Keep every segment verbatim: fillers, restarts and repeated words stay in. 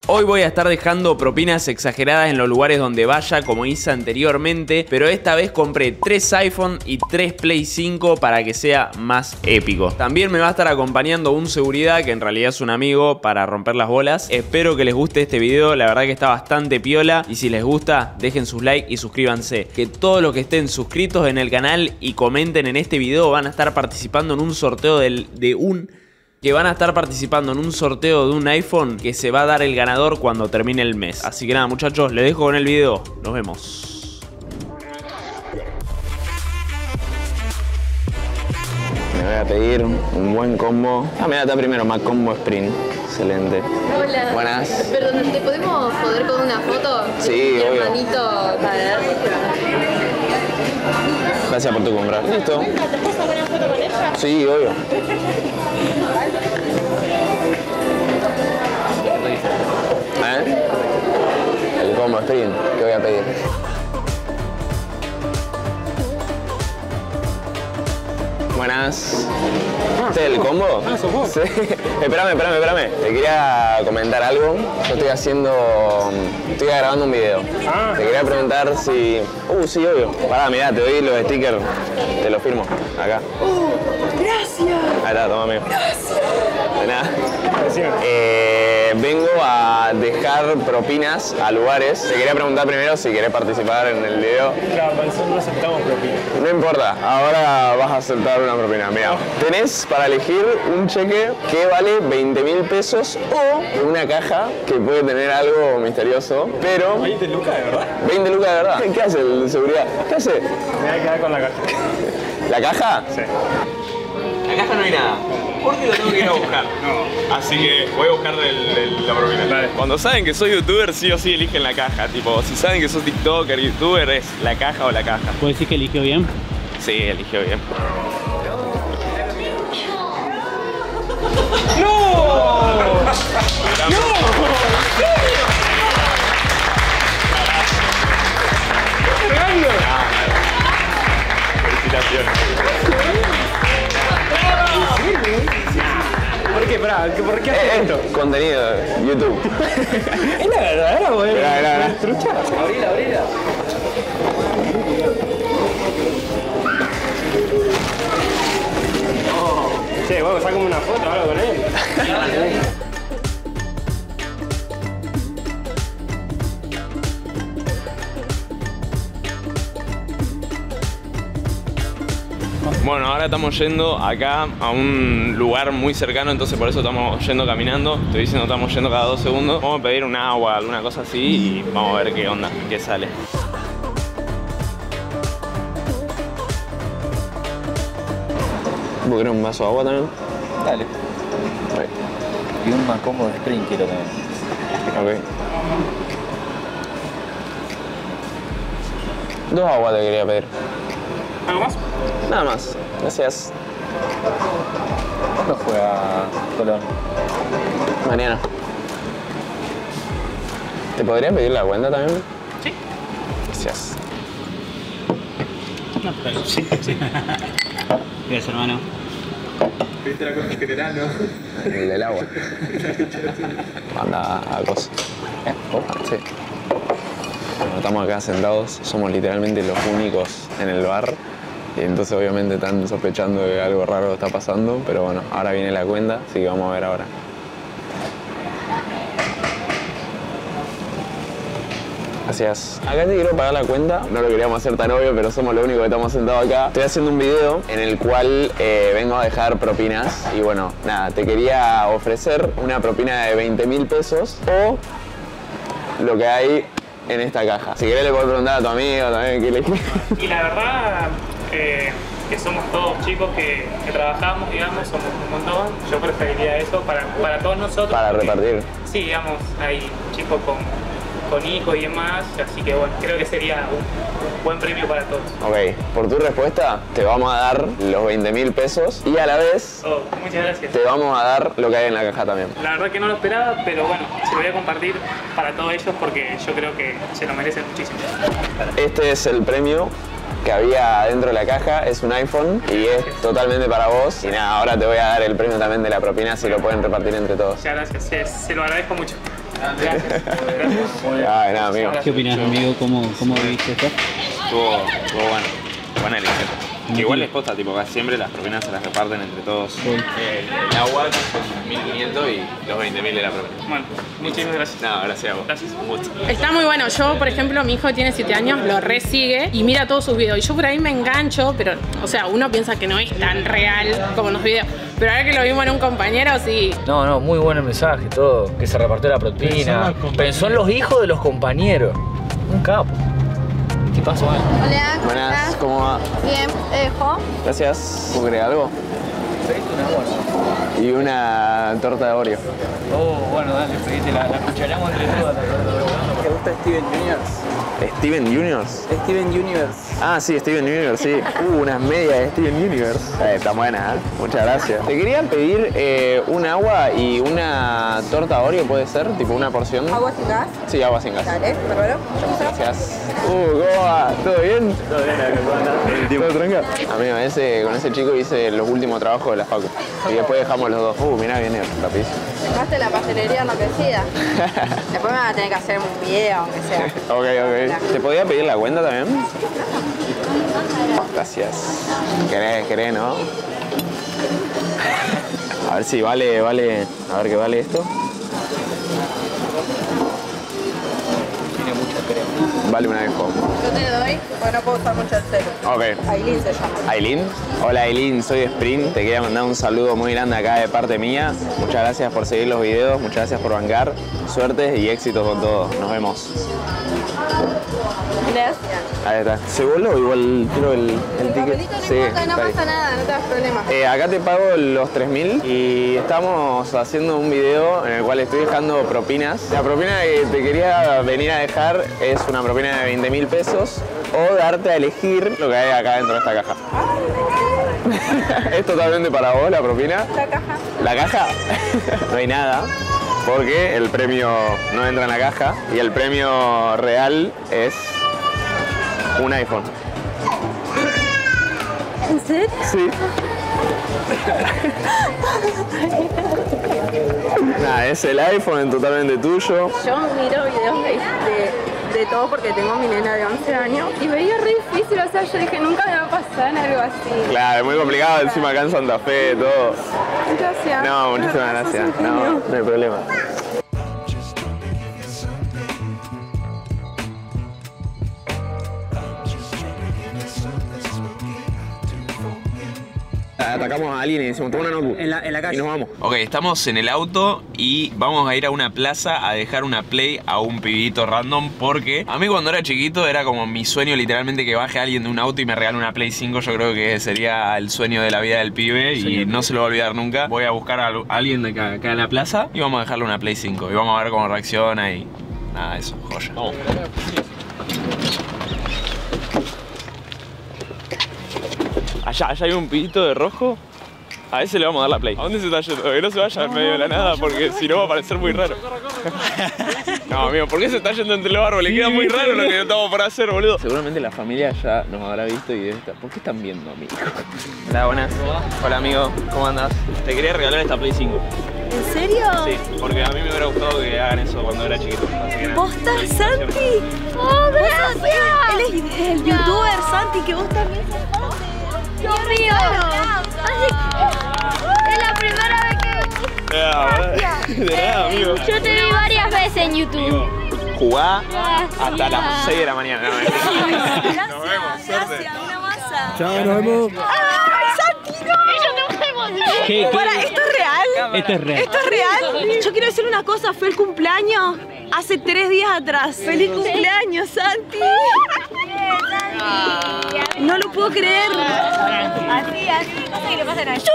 Hoy voy a estar dejando propinas exageradas en los lugares donde vaya, como hice anteriormente, pero esta vez compré tres iPhone y tres Play cinco para que sea más épico. También me va a estar acompañando un seguridad que en realidad es un amigo para romper las bolas. Espero que les guste este video, la verdad que está bastante piola, y si les gusta dejen sus likes y suscríbanse. Que todos los que estén suscritos en el canal y comenten en este video van a estar participando en un sorteo del, de un... que van a estar participando en un sorteo de un iPhone que se va a dar el ganador cuando termine el mes. Así que nada, muchachos, les dejo con el video. Nos vemos. Me voy a pedir un buen combo. Ah, mira, está primero, Mac Combo Sprint. Excelente. Hola. Buenas. Perdón, ¿te podemos poder con una foto? Sí, Mi obvio. hermanito, a ver. Gracias por tu compra. Listo. ¿Te puedo sacar una foto con ella? Sí, obvio. ¿Eh? El combo Sprint. ¿Qué voy a pedir? Buenas. ¿Este es el combo? Ah, ¿sos vos? Sí. Espérame, espérame, espérame. Te quería comentar algo. Yo estoy haciendo... Estoy grabando un video. Ah. Te quería preguntar si... Uh, sí, obvio. Pará, mirá, te doy los stickers. Te los firmo. Acá. Uh, gracias. Ahí está, toma, amigo. Gracias. De nada. Decime. Eh, vengo a dejar propinas a lugares. Te quería preguntar primero si querés participar en el video. Claro, para nosotros no aceptamos propina. No importa, ahora vas a aceptar una propina. Mira, tenés para elegir un cheque que vale veinte mil pesos o una caja que puede tener algo misterioso, pero... ¿veinte lucas de verdad? veinte lucas de verdad. ¿Qué hace el de seguridad? ¿Qué hace? Me voy a quedar con la caja. ¿La caja? Sí. En la caja no hay nada. Porque lo tengo que ir a buscar. No. Así que voy a buscar el, el, la propina. Dale. Cuando saben que soy youtuber, sí o sí eligen la caja. Tipo, si saben que sos tiktoker, youtuber, es la caja o la caja. ¿Puedes decir que eligió bien? Sí, eligió bien. Felicitaciones. ¿Por qué? Pará, ¿por qué Eh, haces eh, esto? contenido, YouTube. Es la verdadera, güey. Mirá, mirá, mirá. Trucha. Abrila, abrila. Che, bueno, sácame una foto ahora con él. Bueno, ahora estamos yendo acá a un lugar muy cercano, entonces por eso estamos yendo caminando. Estoy diciendo estamos yendo cada dos segundos. Vamos a pedir un agua, alguna cosa así y vamos a ver qué onda, qué sale. ¿Vos querés un vaso de agua también? Dale. Ahí. Y un Mac Combo de Sprint quiero también. Ok. Dos aguas te quería pedir. ¿Algo más? Nada más. Gracias. ¿Cuándo fue a Colón? Mañana. ¿Te podría pedir la cuenta también? Sí. Gracias. No, pero sí, sí. Gracias, hermano. ¿Viste la cosa que te da, no? El del agua. Anda a cosas. ¿Eh? ¿Vos? Sí. Bueno, estamos acá sentados, somos literalmente los únicos en el bar. Y entonces obviamente están sospechando de que algo raro está pasando. Pero bueno, ahora viene la cuenta, así que vamos a ver ahora. Gracias. Acá te quiero pagar la cuenta. No lo queríamos hacer tan obvio, pero somos los únicos que estamos sentados acá. Estoy haciendo un video en el cual eh, vengo a dejar propinas. Y bueno, nada, te quería ofrecer una propina de veinte mil pesos o lo que hay en esta caja. Si querés le puedo preguntar a tu amigo también qué elegís. Y la verdad eh, que somos todos chicos que, que trabajamos, digamos, somos un montón. Yo preferiría eso para, para todos nosotros. Para porque, repartir. Sí, digamos, hay chicos con, con hijos y demás, así que bueno, creo que sería un, un buen premio para todos. Ok, por tu respuesta te vamos a dar los veinte mil pesos y a la vez Oh, muchas gracias. te vamos a dar lo que hay en la caja también. La verdad que no lo esperaba, pero bueno, se lo voy a compartir para todos ellos porque yo creo que se lo merecen muchísimo. Este es el premio que había dentro de la caja, es un iPhone y es totalmente para vos. Y nada, ahora te voy a dar el premio también de la propina, si lo pueden repartir entre todos. Muchas gracias, se, se lo agradezco mucho. Ay, nada, amigo. ¿Qué opinas, amigo? ¿Cómo, cómo viviste esto? Estuvo, estuvo bueno. Buena elección. Igual les posta, tipo, casi siempre las propinas se las reparten entre todos. Sí. Eh, el agua son mil quinientos y los veinte mil de la propina. Bueno, muchísimas gracias. No, gracias a vos. Gracias. Un gusto. Está muy bueno. Yo, por ejemplo, mi hijo tiene siete años, lo resigue y mira todos sus videos. Y yo por ahí me engancho, pero, o sea, uno piensa que no es tan real como en los videos. Pero ahora que lo vimos en un compañero, sí. No, no, muy buen el mensaje, todo. Que se repartió la propina. Pensó en los hijos de los compañeros. Un capo. ¿Qué pasó? Hola, buenas, ¿cómo va? Bien, te dejo. Gracias. ¿Puedo creer algo? Pediste una buena. Y una torta de Oreo. Oh, bueno, dale, pediste, la, la escucharemos entre todas la torta de Oreo. ¿Te gusta Steven Universe? ¿Steven Universe? Steven Universe. Ah, sí, Steven Universe, sí. Uh, unas medias de Steven Universe. Eh, está buena, ¿eh? Muchas gracias. Te quería pedir eh, un agua y una torta Oreo, ¿puede ser? Tipo una porción. ¿Agua sin gas? Sí, agua sin gas. Dale, bárbaro. Gracias. Uh, ¿cómo va? ¿Todo bien? Todo bien, ¿todo tranca? Amigo, ese, con ese chico hice los últimos trabajos de la facu. Y después dejamos los dos. Uh, mirá, viene rapidísimo. Dejaste la pastelería enloquecida. Después me van a tener que hacer un video, aunque sea. Ok, ok. ¿Te podía pedir la cuenta también? Gracias. ¿Querés, querés, no? A ver si vale, vale... A ver qué vale esto. Tiene mucha crema. Vale una iPhone. Yo te doy, porque no puedo usar mucho el celu. Ok. Aileen se llama. Aileen. Hola Aileen, soy de Sprint. Te quería mandar un saludo muy grande acá de parte mía. Muchas gracias por seguir los videos, muchas gracias por bancar. Suerte y éxito con todo. Nos vemos. Gracias. Ahí está. ¿Se voló igual quiero el, el El ticket? papelito no importa, no está ahí. pasa nada, no te das problema. Eh, acá te pago los tres mil y estamos haciendo un video en el cual estoy dejando propinas. La propina que te quería venir a dejar es una propina de veinte mil pesos o darte a elegir lo que hay acá dentro de esta caja. ¿Es totalmente para vos la propina? La caja. ¿La caja? No hay nada porque el premio no entra en la caja y el premio real es un iPhone. ¿En serio? Sí. Nada, es el iPhone totalmente tuyo. Yo miro videos de, de, de todo porque tengo a mi nena de once años y veía re difícil, o sea, yo dije, nunca me va a pasar algo así. Claro, es muy complicado encima acá en Santa Fe, todo. Gracias. No, muchísimas gracias. No, no hay problema. Atacamos a alguien y decimos, toma una notebook. En la, en la calle. Y nos vamos. Ok, estamos en el auto y vamos a ir a una plaza a dejar una Play a un pibito random porque a mí cuando era chiquito era como mi sueño literalmente que baje alguien de un auto y me regale una Play cinco. Yo creo que sería el sueño de la vida del pibe y no se lo va a olvidar nunca. Voy a buscar a alguien de acá, acá en la plaza y vamos a dejarle una Play cinco y vamos a ver cómo reacciona y nada, eso, joya. Vamos. Allá, allá hay un pibito de rojo. A ese le vamos a dar la Play. ¿A dónde se está yendo? Que no se vaya en medio de la nada porque si no va a parecer muy raro. No, amigo, ¿por qué se está yendo entre los árboles? Queda muy raro lo que estamos por hacer, boludo. Seguramente la familia ya nos habrá visto y debe estar. ¿Por qué están viendo, amigo? Hola, buenas. Hola, amigo. ¿Cómo andás? Te quería regalar esta Play cinco. ¿En serio? Sí, porque a mí me hubiera gustado que hagan eso cuando era chiquito. Así que nada. ¿Posta, Santi? ¡Oh, gracias! Él es el youtuber, Santi, que vos también sos fan de... Dios mío. Es la primera vez que De nada, de nada, amigo. yo te vi varias veces en YouTube. Jugá hasta las seis de la mañana. No, Gracias, nos vemos, suerte. gracias, una masa. Chao, nos vemos. ¡Ay, Santi, no! ¿Qué, qué? Para, ¿esto es real? Esto es real. ¿Esto es real? Yo quiero decir una cosa, fue el cumpleaños hace tres días atrás. ¡Feliz cumpleaños, Santi! No lo puedo creer. Así, así, cosa que le pasan a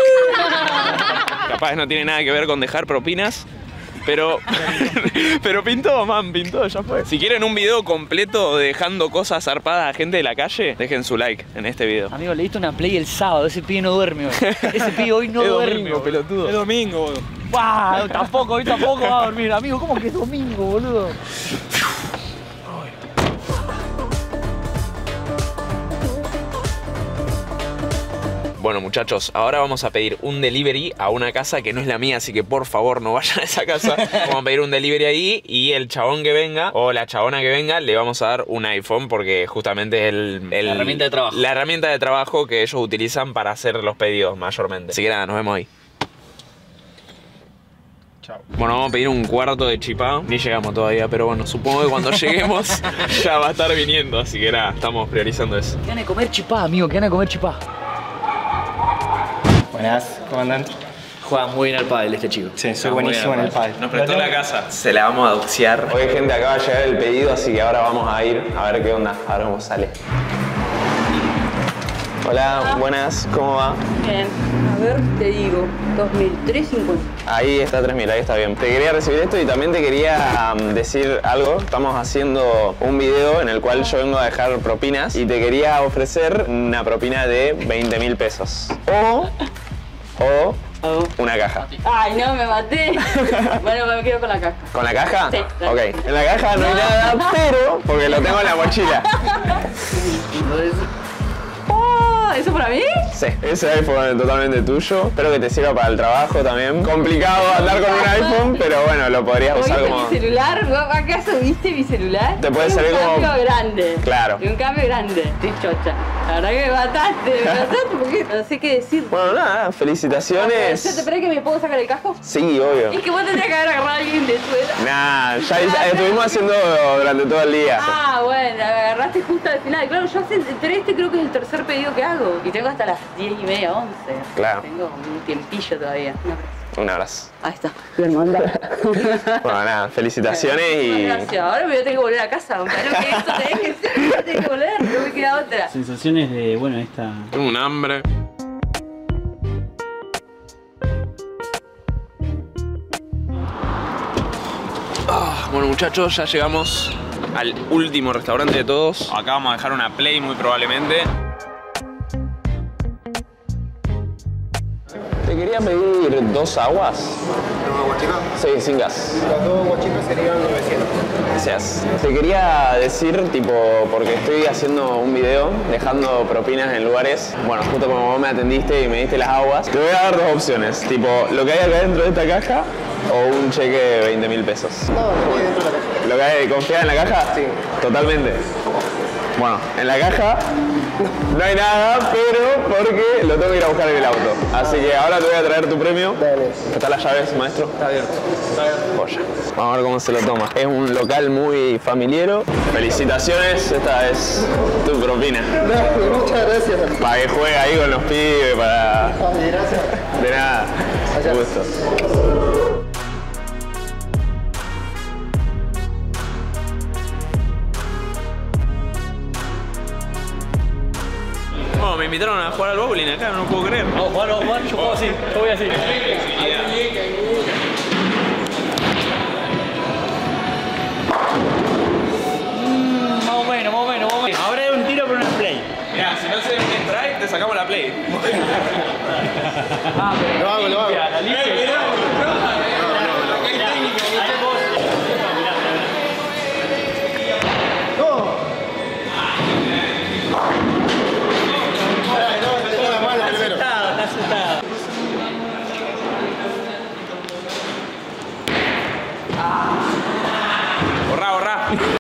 Capaz no tiene nada que ver con dejar propinas. Pero, pero pintó, man, pintó, ya fue. Si quieren un video completo dejando cosas zarpadas a gente de la calle, dejen su like en este video. Amigo, le diste una Play el sábado, ese pibe no duerme hoy. Ese pibe hoy no Es duerme. domingo, pelotudo. Es domingo, boludo. ¡Wow! Tampoco, hoy tampoco va a dormir. Amigo, ¿cómo que es domingo, boludo? Bueno, muchachos, ahora vamos a pedir un delivery a una casa que no es la mía, así que por favor no vayan a esa casa. Vamos a pedir un delivery ahí y el chabón que venga o la chabona que venga le vamos a dar un iPhone porque justamente es el, el, la herramienta de trabajo. La herramienta de trabajo que ellos utilizan para hacer los pedidos mayormente. Así que nada, nos vemos ahí. Chao. Bueno, vamos a pedir un cuarto de chipá. Ni llegamos todavía, pero bueno, supongo que cuando lleguemos ya va a estar viniendo. Así que nada, estamos priorizando eso. ¿Qué van a comer chipá, amigo? ¿Qué van a comer chipá? Buenas, ¿cómo andan? Juega muy bien al pádel este chico. Sí, soy buenísimo en el pádel. Nos prestó la casa. Se la vamos a doxear. Oye, gente, acaba de llegar el pedido, así que ahora vamos a ir a ver qué onda, a ver cómo sale. Hola, buenas, ¿cómo va? Bien. A ver, te digo, dos mil trescientos cincuenta. Ahí está tres mil, ahí está bien. Te quería recibir esto y también te quería um, decir algo. Estamos haciendo un video en el cual yo vengo a dejar propinas y te quería ofrecer una propina de veinte mil pesos. O, o Oh. una caja. Ay, no, me maté. Bueno, me quedo con la caja. ¿Con la caja? Sí. Ok. En la caja no hay nada, pero porque lo tengo en la mochila. Oh, ¿eso para mí? Sí, ese iPhone es totalmente tuyo. Espero que te sirva para el trabajo también. Complicado andar con un iPhone, pero bueno, lo podrías usar ¿Viste como... mi celular? ¿Acaso viste mi celular? Te puede Es servir un como- cambio grande. Claro. Un cambio grande. Estoy chocha. La verdad que me mataste, me mataste porque no sé qué decir. Bueno, nada, ¿Te felicitaciones. parece que me puedo sacar el casco? Sí, obvio. Es que vos tendrías que haber agarrado a alguien de suela. Nah, ya, ya estuvimos haciendo durante todo el día. Ah, bueno, me agarraste justo al final. Claro, yo hace, entre este creo que es el tercer pedido que hago. Y tengo hasta las diez y media, once. Claro. Tengo un tiempillo todavía. Un abrazo. Un abrazo. Ahí está. Bien, manda. Bueno, nada, felicitaciones y... Gracias. Ahora me voy a tener que volver a casa. Aunque no que esto tenés que ser, tenés que volver. No me queda otra. Sensaciones de, bueno, esta... Tengo un hambre. Ah, bueno, muchachos, ya llegamos al último restaurante de todos. Acá vamos a dejar una play muy probablemente. Te quería pedir dos aguas. ¿Dos guachipas? Sí, sin gas. Las dos guachipas serían novecientos. Gracias. Te quería decir, tipo, porque estoy haciendo un video dejando propinas en lugares. Bueno, justo como vos me atendiste y me diste las aguas, te voy a dar dos opciones. Tipo, lo que hay acá dentro de esta caja o un cheque de veinte mil pesos. No, lo que hay dentro de la caja. ¿Lo que hay? ¿Confías en la caja? Sí. Totalmente. Bueno, en la caja no hay nada, pero porque lo tengo que ir a buscar en el auto. Así que ahora te voy a traer tu premio. Dale. ¿Están las llaves, maestro? Está abierto. Está abierto. Joya. Vamos a ver cómo se lo toma. Es un local muy familiero. Felicitaciones, esta es tu propina. No, muchas gracias. Para que juegue ahí con los pibes, para... Ay, gracias. De nada. Allá. Un gusto. Bueno, me invitaron a jugar al bowling acá, no lo puedo creer. No, Juan, no, Juan, yo juego así, yo voy así. Mm, más o menos, más o menos, más o menos. Ahora es un tiro por una play. Mira, si no se ve un strike, te sacamos la play. Ah, pero Lo hago, lo hago. la limpia, la limpia.